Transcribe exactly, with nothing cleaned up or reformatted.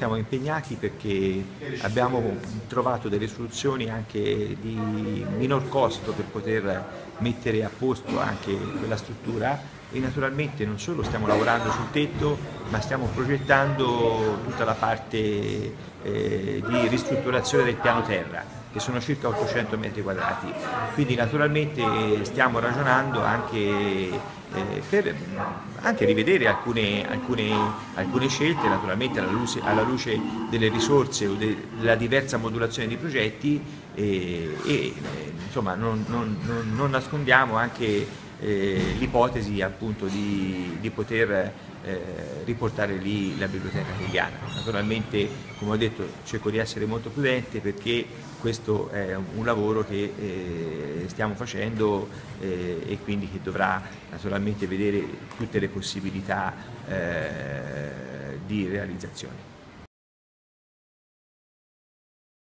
siamo impegnati perché abbiamo trovato delle soluzioni anche di minor costo per poter mettere a posto anche quella struttura e naturalmente non solo stiamo lavorando sul tetto, ma stiamo progettando tutta la parte eh, di ristrutturazione del piano terra, che sono circa ottocento metri quadrati. Quindi naturalmente stiamo ragionando anche eh, per anche rivedere alcune, alcune, alcune scelte, naturalmente alla luce, alla luce delle risorse o della diversa modulazione di progetti e, e insomma non, non, non, non nascondiamo anche eh, l'ipotesi appunto di, di poter eh, riportare lì la biblioteca hegeliana. Naturalmente, come ho detto, cerco di essere molto prudente perché questo è un lavoro che eh, stiamo facendo eh, e quindi che dovrà naturalmente vedere tutte le possibilità eh, di realizzazione.